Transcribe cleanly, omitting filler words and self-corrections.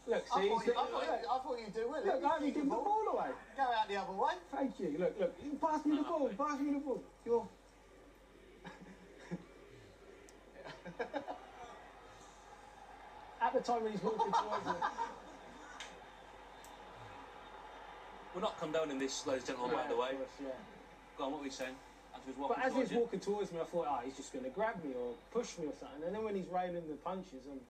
Look, see, I thought you'd do well. Look, I only give the ball away. Go out the other way. Thank you. Look, pass me the ball, pass me the ball. You're... At the time when he's walking towards it. We're not condoning this, ladies and gentlemen, by the way. Course, yeah. Go on, what were you saying? But as he's walking towards me, I thought, he's just going to grab me or push me or something. And then when he's raining the punches,